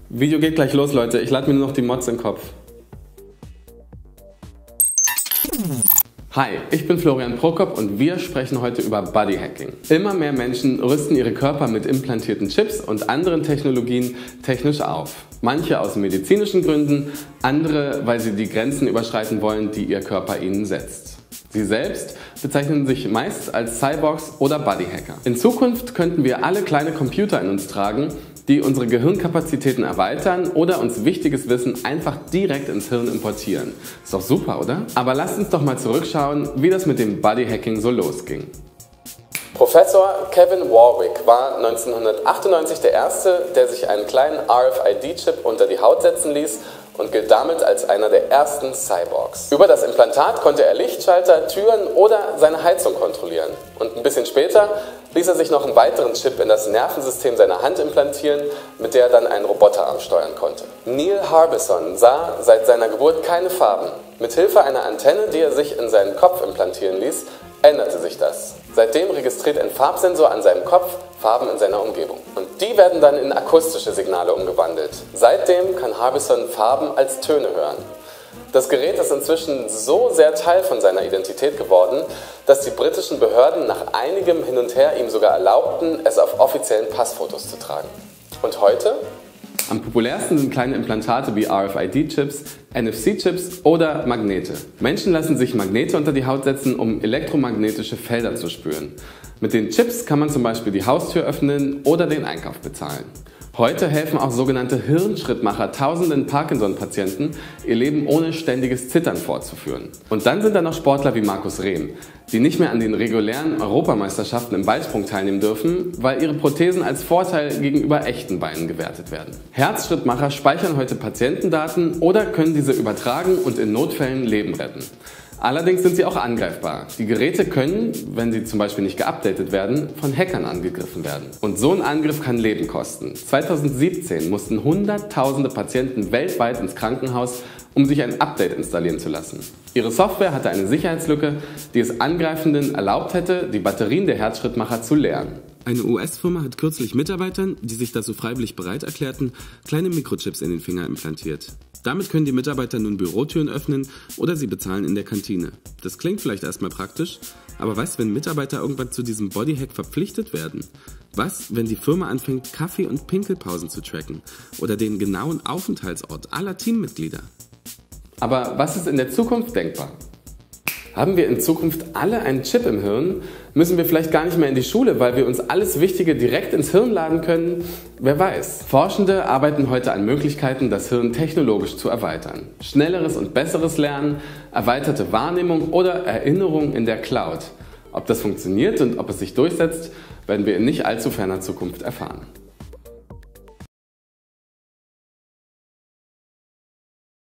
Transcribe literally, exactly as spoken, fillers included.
Video geht gleich los, Leute. Ich lade mir nur noch die Mods in den Kopf. Hi, ich bin Florian Prokop und wir sprechen heute über Bodyhacking. Immer mehr Menschen rüsten ihre Körper mit implantierten Chips und anderen Technologien technisch auf. Manche aus medizinischen Gründen, andere, weil sie die Grenzen überschreiten wollen, die ihr Körper ihnen setzt. Sie selbst bezeichnen sich meist als Cyborgs oder Bodyhacker. In Zukunft könnten wir alle kleine Computer in uns tragen, die unsere Gehirnkapazitäten erweitern oder uns wichtiges Wissen einfach direkt ins Hirn importieren. Ist doch super, oder? Aber lasst uns doch mal zurückschauen, wie das mit dem Bodyhacking so losging. Professor Kevin Warwick war neunzehnhundertachtundneunzig der Erste, der sich einen kleinen R F I D-Chip unter die Haut setzen ließ und gilt damit als einer der ersten Cyborgs. Über das Implantat konnte er Lichtschalter, Türen oder seine Heizung kontrollieren. Und ein bisschen später ließ er sich noch einen weiteren Chip in das Nervensystem seiner Hand implantieren, mit der er dann einen Roboterarm steuern konnte. Neil Harbisson sah seit seiner Geburt keine Farben. Mit Hilfe einer Antenne, die er sich in seinen Kopf implantieren ließ, änderte sich das. Seitdem registriert ein Farbsensor an seinem Kopf Farben in seiner Umgebung. Und die werden dann in akustische Signale umgewandelt. Seitdem kann Harbisson Farben als Töne hören. Das Gerät ist inzwischen so sehr Teil von seiner Identität geworden, dass die britischen Behörden nach einigem Hin und Her ihm sogar erlaubten, es auf offiziellen Passfotos zu tragen. Und heute? Am populärsten sind kleine Implantate wie R F I D-Chips, N F C-Chips oder Magnete. Menschen lassen sich Magnete unter die Haut setzen, um elektromagnetische Felder zu spüren. Mit den Chips kann man zum Beispiel die Haustür öffnen oder den Einkauf bezahlen. Heute helfen auch sogenannte Hirnschrittmacher tausenden Parkinson-Patienten, ihr Leben ohne ständiges Zittern fortzuführen. Und dann sind da noch Sportler wie Markus Rehm, die nicht mehr an den regulären Europameisterschaften im Weitsprung teilnehmen dürfen, weil ihre Prothesen als Vorteil gegenüber echten Beinen gewertet werden. Herzschrittmacher speichern heute Patientendaten oder können diese übertragen und in Notfällen Leben retten. Allerdings sind sie auch angreifbar. Die Geräte können, wenn sie zum Beispiel nicht geupdatet werden, von Hackern angegriffen werden. Und so ein Angriff kann Leben kosten. zweitausendsiebzehn mussten Hunderttausende Patienten weltweit ins Krankenhaus, um sich ein Update installieren zu lassen. Ihre Software hatte eine Sicherheitslücke, die es Angreifenden erlaubt hätte, die Batterien der Herzschrittmacher zu leeren. Eine U S-Firma hat kürzlich Mitarbeitern, die sich dazu freiwillig bereit erklärten, kleine Mikrochips in den Finger implantiert. Damit können die Mitarbeiter nun Bürotüren öffnen oder sie bezahlen in der Kantine. Das klingt vielleicht erstmal praktisch, aber was, wenn Mitarbeiter irgendwann zu diesem Bodyhack verpflichtet werden? Was, wenn die Firma anfängt, Kaffee- und Pinkelpausen zu tracken oder den genauen Aufenthaltsort aller Teammitglieder? Aber was ist in der Zukunft denkbar? Haben wir in Zukunft alle einen Chip im Hirn? Müssen wir vielleicht gar nicht mehr in die Schule, weil wir uns alles Wichtige direkt ins Hirn laden können? Wer weiß. Forschende arbeiten heute an Möglichkeiten, das Hirn technologisch zu erweitern. Schnelleres und besseres Lernen, erweiterte Wahrnehmung oder Erinnerung in der Cloud. Ob das funktioniert und ob es sich durchsetzt, werden wir in nicht allzu ferner Zukunft erfahren.